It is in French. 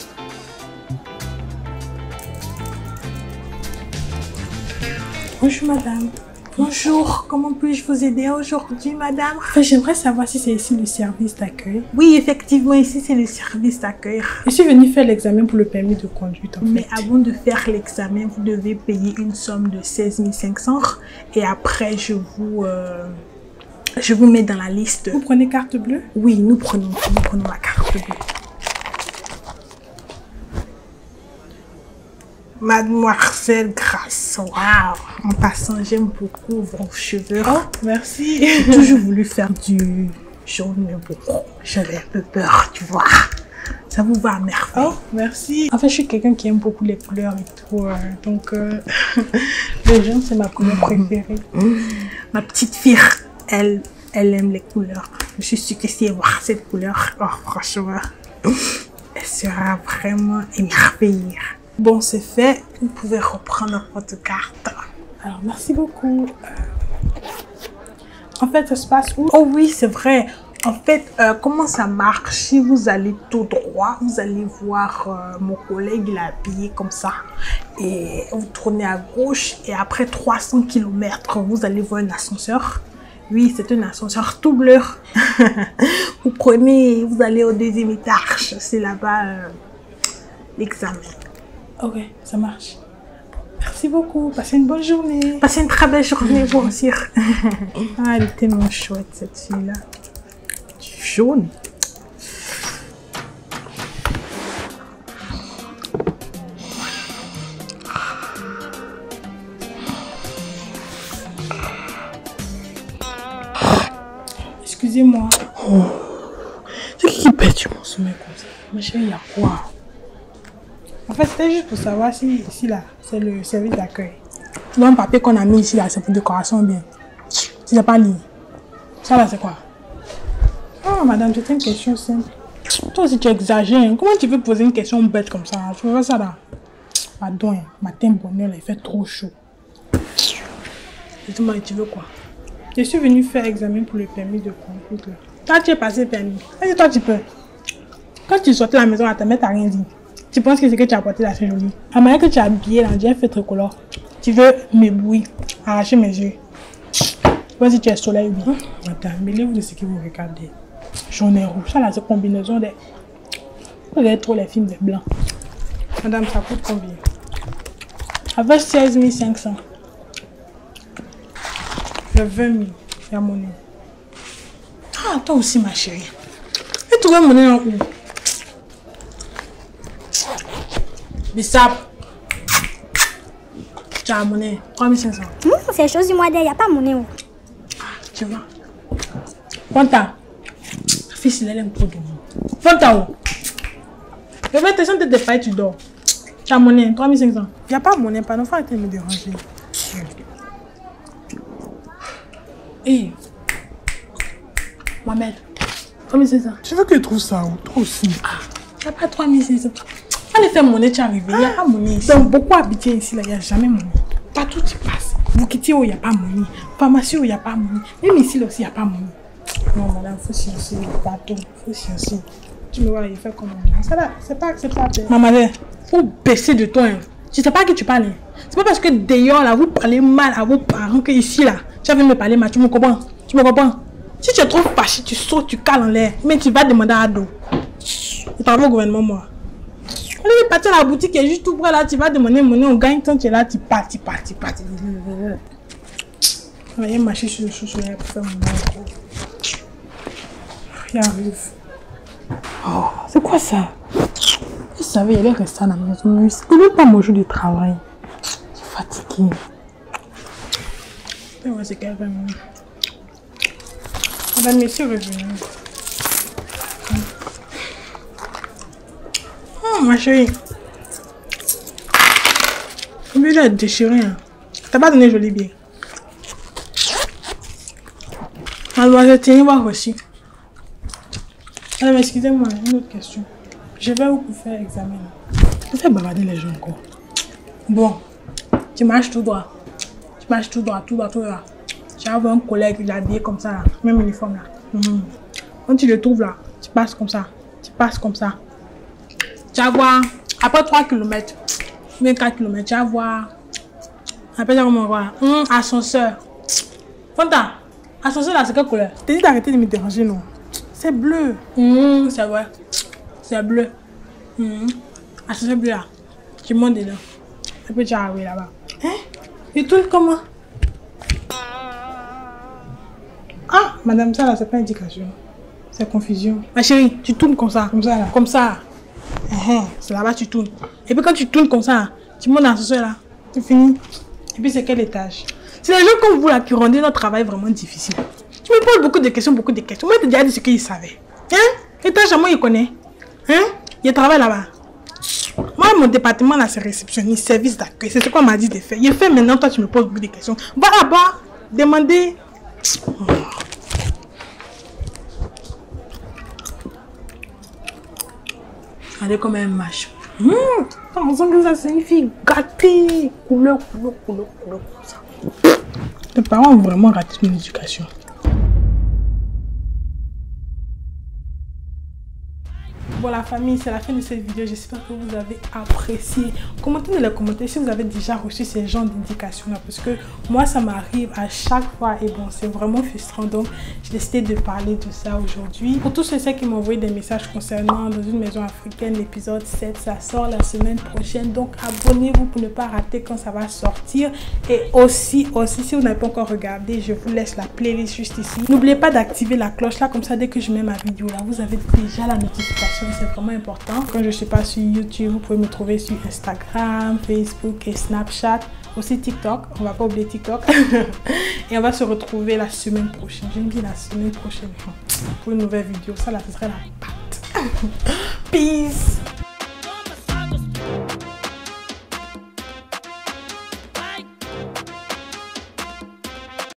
Bonjour madame. Bonjour, comment puis-je vous aider aujourd'hui madame? J'aimerais savoir si c'est ici le service d'accueil. Oui, effectivement, ici c'est le service d'accueil. Je suis venue faire l'examen pour le permis de conduite en fait. Mais avant de faire l'examen, vous devez payer une somme de 16 500 et après je vous mets dans la liste. Vous prenez carte bleue? Oui, nous prenons la carte bleue. Mademoiselle Grace, waouh! En passant, j'aime beaucoup vos cheveux. Oh, merci. J'ai toujours voulu faire du jaune, mais bon, j'avais un peu peur, tu vois. Ça vous va à merveille. Oh, merci. En fait, je suis quelqu'un qui aime beaucoup les couleurs et tout. Donc, le jaune, c'est ma couleur préférée. Ma petite fille, elle aime les couleurs. Je suis sûre que si elle voit cette couleur, oh, franchement, elle sera vraiment émerveillée. Bon, c'est fait. Vous pouvez reprendre votre carte. Alors, merci beaucoup. En fait, ça se passe où? Oh oui, c'est vrai. En fait, comment ça marche? Si vous allez tout droit, vous allez voir mon collègue, il est habillé comme ça. Et vous tournez à gauche et après 300 km, vous allez voir un ascenseur. Oui, c'est un ascenseur tout bleu. Vous prenez, vous allez au deuxième étage. C'est là-bas l'examen. Ok, ça marche. Merci beaucoup. Passez une bonne journée. Passez une très belle journée, vous aussi. Ah, elle est tellement chouette, cette fille-là. Du jaune. Excusez-moi. Oh. C'est qui pète mon sommeil comme ça? Ma chérie, il y a quoi? En fait, c'était juste pour savoir si ici, là, c'est le service d'accueil. Tu vois un papier qu'on a mis ici, là, c'est pour décoration bien. Tu n'as pas lu. Ça, là, c'est quoi? Oh, madame, c'était une question simple. Toi aussi, tu exagères. Comment tu peux poser une question bête comme ça? Tu vois ça, là? Pardon, matin, bonheur, là, il fait trop chaud. Dis-moi, tu veux quoi? Je suis venue faire examen pour le permis de conduite. Toi, tu es passé permis. Est-ce que toi, tu peux? Quand tu sortais de la maison, ta mère t'a rien dit. Tu penses que c'est que tu as porté là, c'est joli. La manière que tu as habillé là, j'ai fait tricolore. Tu veux m'ébouiller, arracher mes yeux. Vas-y, tu es soleil, oui. Madame, mêlez-vous de ce que vous regardez. Jaune et rouge, ça là, c'est combinaison des... Vous regardez trop les films des blancs. Madame, ça coûte combien? Avec 16 500. Le 20 000, il y a mon nom. Ah, toi aussi, ma chérie. Tu trouves mon nom où? Bissap. Tu as monnaie 3500. C'est chose du mois d'ailleurs, il n'y a pas monnaie. Tu vois. Fanta. Ta fille, il aime trop dormir. Fanta où? Je vais te sentir de failles, tu dors. Tu as monnaie 3500. Il n'y a pas monnaie, pas non, faut arrêter de me déranger. Hé. Mohamed. 3500. Tu veux que je trouve ça où? Toi aussi. Ah, il n'y a pas 3500. Allez faire monnaie, tu es arrivé, il n'y a pas monnaie ici. Donc, beaucoup habitués ici, là, il n'y a jamais monnaie. Partout tu passes. Boukiti où il n'y a pas monnaie. Pharmacie où il n'y a pas monnaie. Même ici, là aussi, il n'y a pas monnaie. Non, madame, il faut chercher le bateau. Il faut chercher. Tu me vois, il fait comme ça. Ça là, c'est pas acceptable. Maman, il faut baisser de ton. Tu ne sais pas à qui tu parles. C'est pas parce que d'ailleurs, là, vous parlez mal à vos parents que ici, là, tu as envie de me parler mal. Tu me comprends? Tu me comprends? Si tu es trop fâché, tu sautes, tu cales en l'air. Mais tu vas demander à Ado. Je parle au gouvernement, moi. On est parti à la boutique, et juste tout près là, tu vas demander monnaie, on gagne tant tu es là, tu pars. On va marcher sur le chouchou pour faire mon nom. Il arrive. Oh, c'est quoi ça? Je savais, il allait rester à la maison, mais il ne veut pas mon jour de travail. Je suis fatiguée. C'est quelqu'un. Madame, monsieur est revenu. Oh, ma chérie. Le billet est déchiré. Hein. T'as pas donné joli billet. Mademoiselle, tiens, voir aussi. Alors, excusez-moi, une autre question. Je vais vous faire examiner. Je vais bavarder les gens encore. Bon, tu marches tout droit. Tu marches tout droit. Tu vas avoir un collègue qui est habillé comme ça, là. Même uniforme là. Quand tu le trouves là, tu passes comme ça. Tu vas voir, après 3 km, bien 4 km, tu vas voir. Après, tu vas voir. Ascenseur. Fanta, ascenseur là, c'est quelle couleur? T'as dit d'arrêter de me déranger, non? C'est bleu. C'est vrai. C'est bleu. Ascenseur bleu là. Tu montes dedans. Et puis tu vas arriver là-bas. Hein? Il tourne comment? Ah, madame, ça là, c'est pas indication. C'est confusion. Ma chérie, tu tournes comme ça. Comme ça là. Comme ça. C'est là-bas tu tournes. Et puis quand tu tournes comme ça, tu montes dans l'ascenseur là. C'est fini. Et puis c'est quel étage? C'est les gens comme vous là qui rendent notre travail vraiment difficile. Tu me poses beaucoup de questions. Moi, je t'ai déjà dit ce qu'ils savaient. Hein? Étage à moi, il connaît. Hein? Il travaille là-bas. Moi, mon département là, c'est réceptionniste, service d'accueil. C'est ce qu'on m'a dit de faire. Il fait maintenant, toi, tu me poses beaucoup de questions. Va là-bas, demandez. Regardez comme elle marche. On sent que ça, c'est une fille gâtée. Couleur, comme ça. Tes parents ont vraiment raté ton éducation. Bon la famille, c'est la fin de cette vidéo. J'espère que vous avez apprécié. Commentez dans les commentaires si vous avez déjà reçu ces genres d'indications là. Parce que moi ça m'arrive à chaque fois. Et bon c'est vraiment frustrant. Donc j'ai décidé de parler de ça aujourd'hui. Pour tous ceux qui m'ont envoyé des messages concernant Dans une maison africaine, l'épisode 7, ça sort la semaine prochaine. Donc abonnez-vous pour ne pas rater quand ça va sortir. Et aussi si vous n'avez pas encore regardé, je vous laisse la playlist juste ici. N'oubliez pas d'activer la cloche là. Comme ça dès que je mets ma vidéo là, vous avez déjà la notification. C'est vraiment important. Quand je ne suis pas sur YouTube, vous pouvez me trouver sur Instagram, Facebook et Snapchat. Aussi TikTok. On va pas oublier TikTok. Et on va se retrouver la semaine prochaine. J'aime bien la semaine prochaine. Pour une nouvelle vidéo. Ça là, ce serait la pâte. Peace.